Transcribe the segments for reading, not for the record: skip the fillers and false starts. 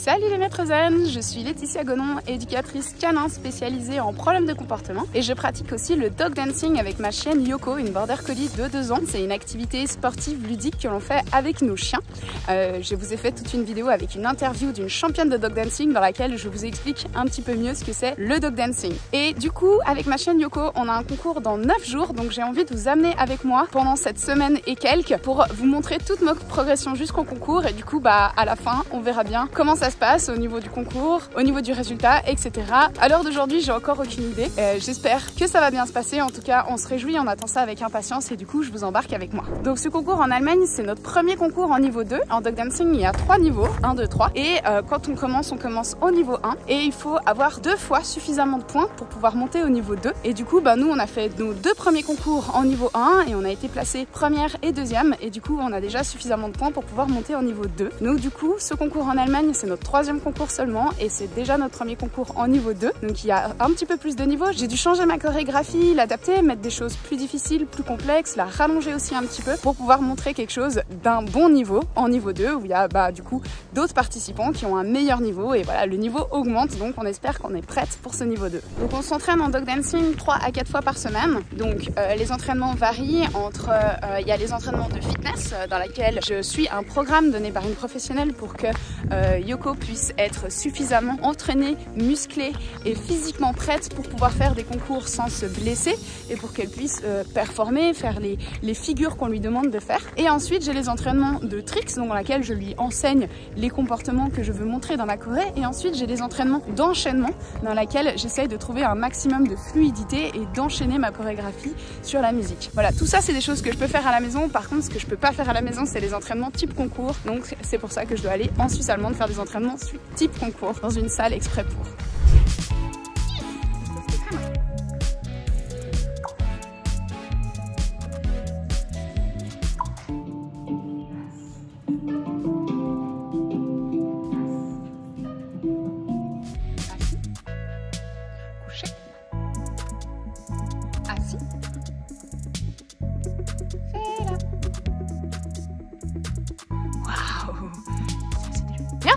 Salut les maîtres zen, je suis Laetitia Gonon, éducatrice canin spécialisée en problèmes de comportement et je pratique aussi le dog dancing avec ma chienne Yoko, une border collie de 2 ans. C'est une activité sportive ludique que l'on fait avec nos chiens. Je vous ai fait toute une vidéo avec une interview d'une championne de dog dancing dans laquelle je vous explique un petit peu mieux ce que c'est le dog dancing. Et du coup, avec ma chienne Yoko, on a un concours dans 9 jours, donc j'ai envie de vous amener avec moi pendant cette semaine et quelques pour vous montrer toute ma progression jusqu'au concours et du coup, à la fin, on verra bien comment ça se passe au niveau du concours, au niveau du résultat, etc. À l'heure d'aujourd'hui, j'ai encore aucune idée. J'espère que ça va bien se passer. En tout cas, on se réjouit, on attend ça avec impatience et du coup, je vous embarque avec moi. Donc ce concours en Allemagne, c'est notre premier concours en niveau 2. En dog dancing, il y a 3 niveaux, 1, 2, 3. Et quand on commence au niveau 1 et il faut avoir 2 fois suffisamment de points pour pouvoir monter au niveau 2. Et du coup, nous, on a fait nos 2 premiers concours en niveau 1 et on a été placés première et deuxième. Et du coup, on a déjà suffisamment de points pour pouvoir monter au niveau 2. Donc du coup, ce concours en Allemagne, c'est notre 3e concours seulement et c'est déjà notre premier concours en niveau 2. Donc il y a un petit peu plus de niveaux. J'ai dû changer ma chorégraphie, l'adapter, mettre des choses plus difficiles, plus complexes, la rallonger aussi un petit peu pour pouvoir montrer quelque chose d'un bon niveau en niveau 2 où il y a du coup d'autres participants qui ont un meilleur niveau et voilà, le niveau augmente, donc on espère qu'on est prête pour ce niveau 2. Donc on s'entraîne en dog dancing 3 à 4 fois par semaine. Donc les entraînements varient entre, il y a les entraînements de fitness dans laquelle je suis un programme donné par une professionnelle pour que Yoko puisse être suffisamment entraînée, musclée et physiquement prête pour pouvoir faire des concours sans se blesser et pour qu'elle puisse performer, faire les figures qu'on lui demande de faire. Et ensuite j'ai les entraînements de tricks dans laquelle je lui enseigne les comportements que je veux montrer dans ma choré et ensuite j'ai les entraînements d'enchaînement dans laquelle j'essaye de trouver un maximum de fluidité et d'enchaîner ma chorégraphie sur la musique. Voilà, tout ça c'est des choses que je peux faire à la maison. Par contre ce que je peux pas faire à la maison c'est les entraînements type concours, donc c'est pour ça que je dois aller en Suisse allemande faire des entraînements type concours dans une salle exprès pour. Assis. Fais-la. Waouh. Bien.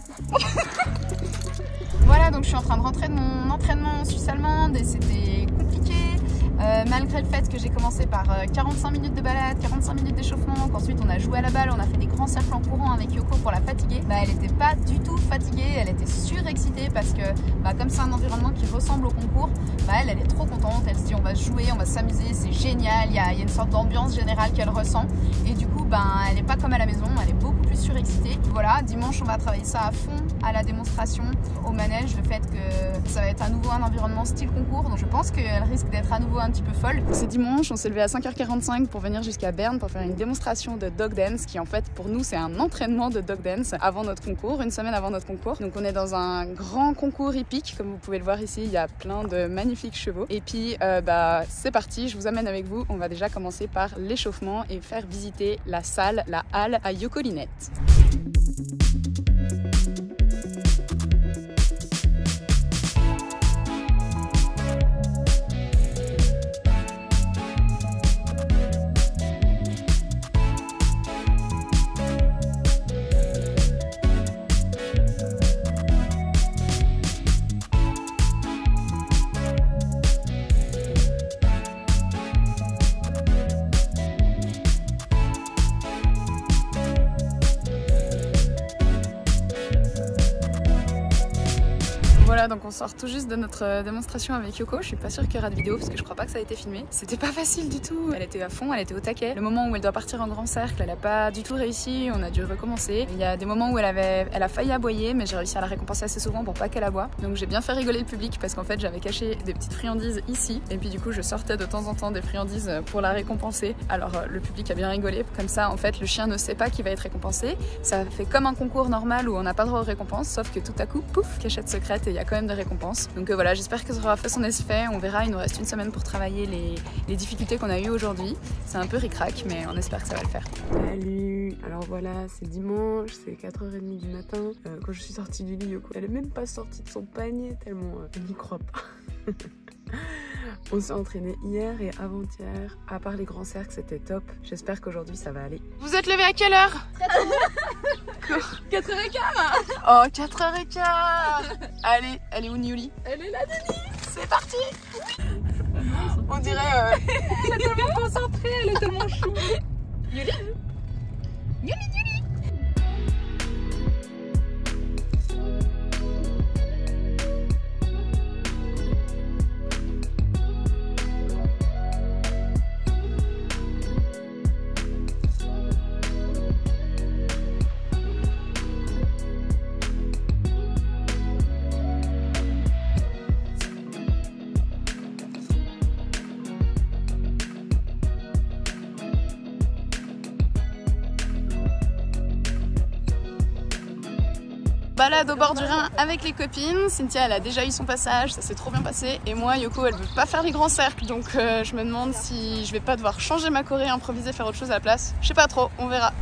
Voilà, donc je suis en train de rentrer de mon entraînement en Suisse allemande et c'était compliqué. Malgré le fait que j'ai commencé par 45 minutes de balade, 45 minutes d'échauffement, qu'ensuite on a joué à la balle, on a fait des grands cercles en courant avec Yoko pour la fatiguer, elle n'était pas du tout fatiguée, elle était surexcitée parce que comme c'est un environnement qui ressemble au concours, elle est trop contente, elle se dit on va jouer, on va s'amuser, c'est génial, il y a une sorte d'ambiance générale qu'elle ressent et du coup elle n'est pas comme à la maison, elle est beaucoup plus surexcitée. Voilà, dimanche on va travailler ça à fond à la démonstration, au manège, le fait que ça va être à nouveau un environnement style concours, donc je pense qu'elle risque d'être à nouveau un petit peu folle. C'est dimanche, on s'est levé à 5h45 pour venir jusqu'à Berne pour faire une démonstration de dog dance qui en fait pour nous c'est un entraînement de dog dance avant notre concours, une semaine avant notre concours. Donc on est dans un grand concours hippique, comme vous pouvez le voir ici, il y a plein de magnifiques chevaux. Et puis c'est parti, je vous amène avec vous. On va déjà commencer par l'échauffement et faire visiter la salle, la halle à Yoko Linette. Voilà, donc on sort tout juste de notre démonstration avec Yoko. Je suis pas sûre qu'il y aura de vidéo parce que je crois pas que ça a été filmé. C'était pas facile du tout. Elle était à fond, elle était au taquet. Le moment où elle doit partir en grand cercle, elle a pas du tout réussi. On a dû recommencer. Il y a des moments où elle a failli aboyer, mais j'ai réussi à la récompenser assez souvent pour pas qu'elle aboie. Donc j'ai bien fait rigoler le public parce qu'en fait j'avais caché des petites friandises ici. Et puis du coup je sortais de temps en temps des friandises pour la récompenser. Alors le public a bien rigolé. Comme ça en fait le chien ne sait pas qu'il va être récompensé. Ça fait comme un concours normal où on n'a pas droit aux récompenses, sauf que tout à coup, pouf, cachette secrète et il y a quand même des récompenses. Donc voilà, j'espère que ça aura fait son effet. On verra, il nous reste une semaine pour travailler les difficultés qu'on a eues aujourd'hui. C'est un peu ric-rac, mais on espère que ça va le faire. Salut. Alors voilà, c'est dimanche, c'est 4h30 du matin. Quand je suis sortie du lit, Yoko, elle est même pas sortie de son panier tellement elle n'y croit pas. On s'est entraîné hier et avant-hier. À part les grands cercles, c'était top. J'espère qu'aujourd'hui ça va aller. Vous êtes levé à quelle heure? 4h15. Oh, 4h15. Allez, elle est où Niuli? Elle est là, Denis. C'est parti. On dirait... Elle est tellement concentrée, elle est tellement chou. Yuli. Balade au bord du Rhin avec les copines. Cynthia, elle a déjà eu son passage, ça s'est trop bien passé. Et moi, Yoko, elle veut pas faire les grands cercles. Donc je me demande si je vais pas devoir changer ma choré, improviser, faire autre chose à la place. Je sais pas trop, on verra.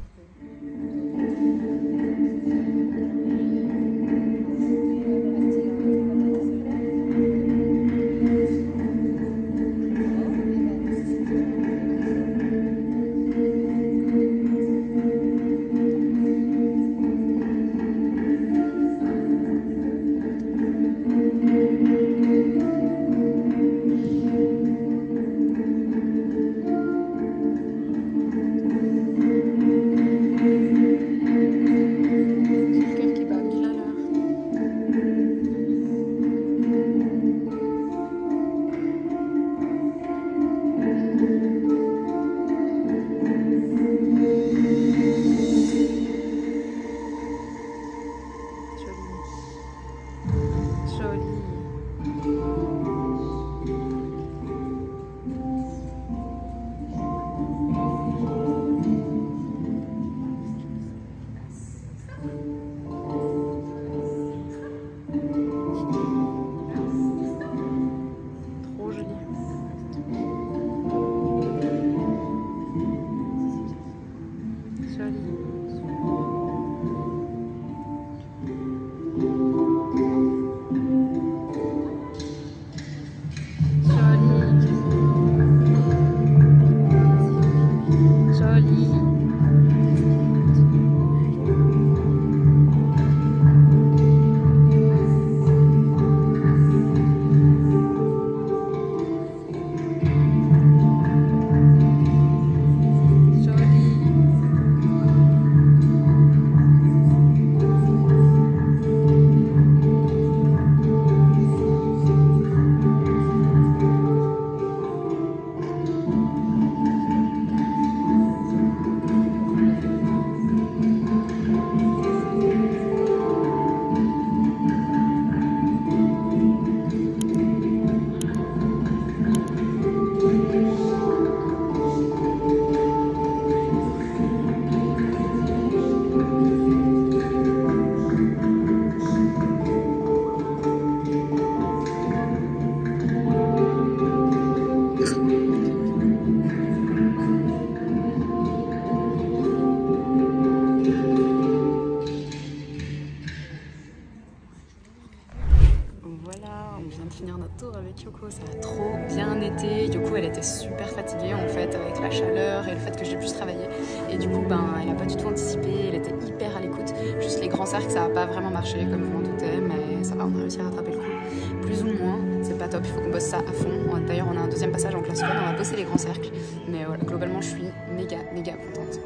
Yoko, ça a trop bien été. Yoko, elle était super fatiguée en fait avec la chaleur et le fait que j'ai pu travailler. Et du coup, elle n'a pas du tout anticipé, elle était hyper à l'écoute. Juste les grands cercles, ça n'a pas vraiment marché comme vous m'en doutez, mais ça va, on a réussi à rattraper le coup. Plus ou moins, c'est pas top, il faut qu'on bosse ça à fond. D'ailleurs, on a un deuxième passage en classe 1, on va bosser les grands cercles. Mais voilà, globalement, je suis méga contente.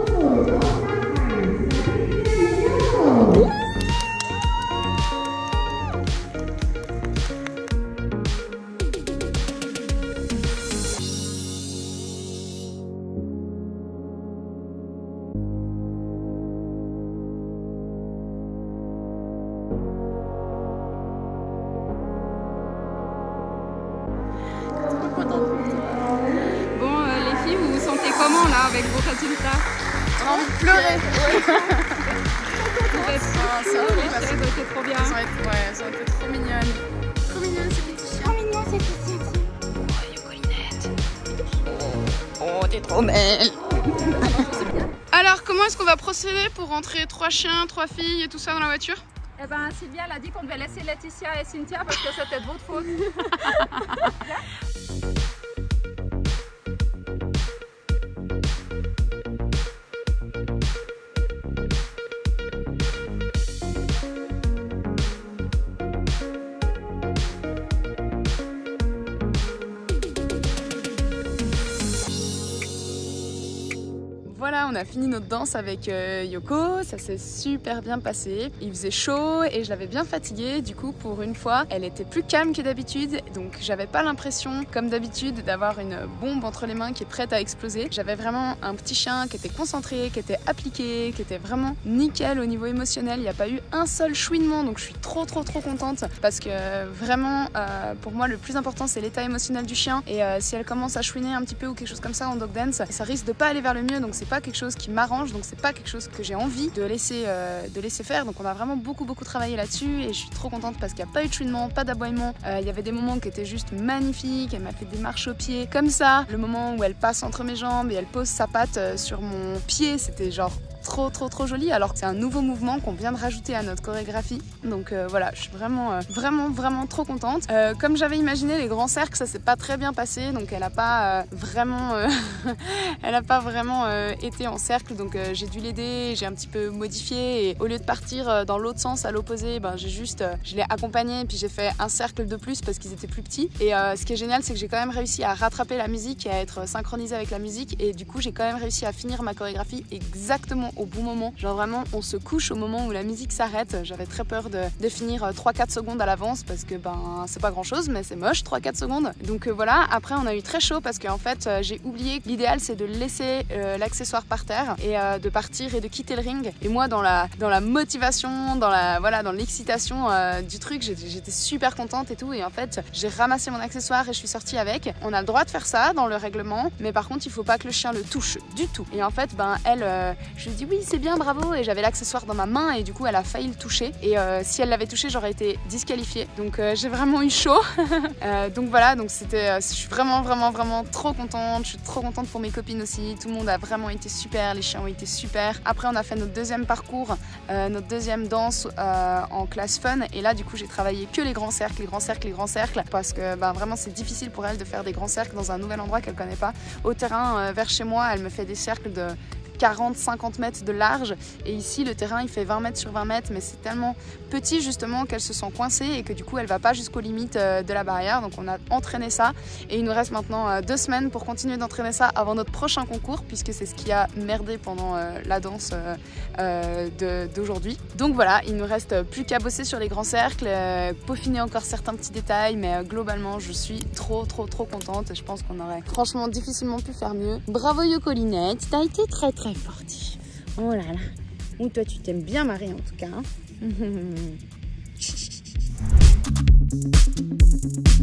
Bon, les filles, vous vous sentez comment là avec vos résultats? On a envie de pleurer. Vous êtes c'est trop bien. Elles ont été trop mignonnes. Trop mignonnes ces petits chiens. Trop mignons ces petits chiens. Oh, Yocolinette. Oh, t'es trop belle. Alors, comment est-ce qu'on va procéder pour rentrer 3 chiens, 3 filles et tout ça dans la voiture? Eh ben Sylvia elle a dit qu'on devait laisser Laetitia et Cynthia parce que c'était de votre faute. Voilà, on a fini notre danse avec Yoko, ça s'est super bien passé. Il faisait chaud et je l'avais bien fatiguée, du coup pour une fois elle était plus calme que d'habitude, donc j'avais pas l'impression comme d'habitude d'avoir une bombe entre les mains qui est prête à exploser. J'avais vraiment un petit chien qui était concentré, qui était appliqué, qui était vraiment nickel au niveau émotionnel. Il n'y a pas eu un seul chouinement, donc je suis trop contente parce que vraiment pour moi le plus important c'est l'état émotionnel du chien, et si elle commence à chouiner un petit peu ou quelque chose comme ça en dog dance, ça risque de pas aller vers le mieux, donc c'est pas quelque chose qui m'arrange, donc c'est pas quelque chose que j'ai envie de laisser faire. Donc on a vraiment beaucoup travaillé là-dessus et je suis trop contente parce qu'il n'y a pas eu de chouinement, pas d'aboiement. Il y avait des moments qui étaient juste magnifiques. Elle m'a fait des marches au pied comme ça, le moment où elle passe entre mes jambes et elle pose sa patte sur mon pied, c'était genre trop joli, alors que c'est un nouveau mouvement qu'on vient de rajouter à notre chorégraphie. Donc voilà, je suis vraiment trop contente. Comme j'avais imaginé, les grands cercles, ça s'est pas très bien passé, donc elle a pas vraiment été en cercle, donc j'ai dû l'aider, j'ai un petit peu modifié, et au lieu de partir dans l'autre sens à l'opposé, ben, je l'ai accompagné et puis j'ai fait un cercle de plus parce qu'ils étaient plus petits. Et ce qui est génial, c'est que j'ai quand même réussi à rattraper la musique et à être synchronisée avec la musique, et du coup j'ai quand même réussi à finir ma chorégraphie exactement au bon moment. Genre vraiment on se couche au moment où la musique s'arrête. J'avais très peur de finir 3-4 secondes à l'avance parce que ben c'est pas grand chose, mais c'est moche 3-4 secondes. Donc voilà, après on a eu très chaud parce qu'en fait j'ai oublié que l'idéal c'est de laisser l'accessoire par terre et de partir et de quitter le ring. Et moi dans la motivation, dans l'excitation du truc, j'étais super contente et tout, et en fait j'ai ramassé mon accessoire et je suis sortie avec. On a le droit de faire ça dans le règlement, mais par contre il faut pas que le chien le touche du tout. Et en fait ben elle, je lui ai dit oui c'est bien, bravo, et j'avais l'accessoire dans ma main et du coup elle a failli le toucher, et si elle l'avait touché j'aurais été disqualifiée, donc j'ai vraiment eu chaud. Donc voilà, donc je suis vraiment trop contente. Je suis trop contente pour mes copines aussi, tout le monde a vraiment été super, les chiens ont été super. Après on a fait notre deuxième parcours, notre deuxième danse en classe fun, et là du coup j'ai travaillé que les grands cercles, parce que ben, vraiment c'est difficile pour elle de faire des grands cercles dans un nouvel endroit qu'elle connaît pas. Au terrain vers chez moi elle me fait des cercles de 40-50 mètres de large, et ici le terrain il fait 20 mètres sur 20 mètres, mais c'est tellement petit justement qu'elle se sent coincée et que du coup elle va pas jusqu'aux limites de la barrière. Donc on a entraîné ça et il nous reste maintenant 2 semaines pour continuer d'entraîner ça avant notre prochain concours, puisque c'est ce qui a merdé pendant la danse d'aujourd'hui. Donc voilà, il nous reste plus qu'à bosser sur les grands cercles, peaufiner encore certains petits détails, mais globalement je suis trop contente. Je pense qu'on aurait franchement difficilement pu faire mieux. Bravo Yokolinette, t'as été très forti. Oh là là. Ou toi tu t'aimes bien marrer en tout cas. Hein.